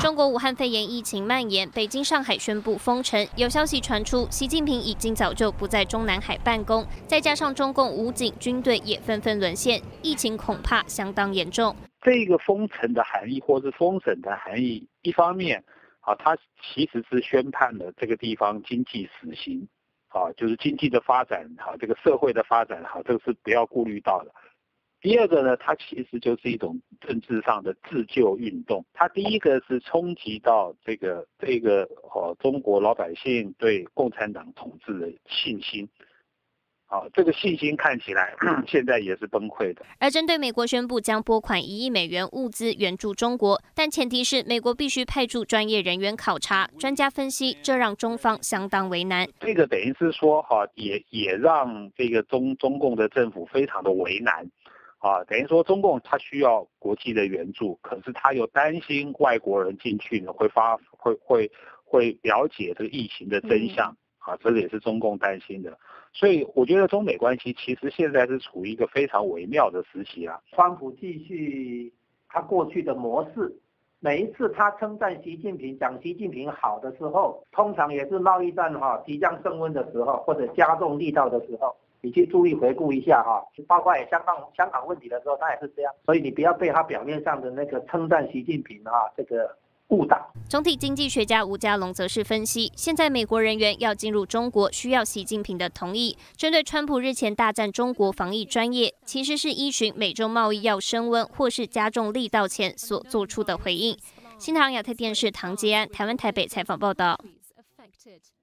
中国武汉肺炎疫情蔓延，北京、上海宣布封城。有消息传出，习近平已经早就不在中南海办公，再加上中共武警、军队也纷纷沦陷，疫情恐怕相当严重。 这个封城的含义，或是封省的含义，一方面它其实是宣判了这个地方经济死刑，就是经济的发展，这个社会的发展，这个是不要顾虑到的。第二个呢，它其实就是一种政治上的自救运动。它第一个是冲击到这个中国老百姓对共产党统治的信心。这个信心看起来现在也是崩溃的。 而针对美国宣布将拨款1亿美元物资援助中国，但前提是美国必须派驻专业人员考察。专家分析，这让中方相当为难。 这个等于是说也让这个中共的政府非常的为难。等于说中共它需要国际的援助，可是他又担心外国人进去呢会了解这个疫情的真相。这个也是中共担心的，所以我觉得中美关系其实现在是处于一个非常微妙的时期啊。 川普继续他过去的模式，每一次他称赞习近平、讲习近平好的时候，通常也是贸易战即将升温的时候，或者加重力道的时候。你去注意回顾一下包括香港问题的时候，他也是这样。所以你不要被他表面上的那个称赞习近平这个误导。 总体经济学家吴家龙则是分析，现在美国人员要进入中国，需要习近平的同意。针对川普日前大赞中国防疫专业，其实是依循美中贸易要升温或是加重力道前所做出的回应。新唐亚太电视唐杰安，台湾台北采访报道。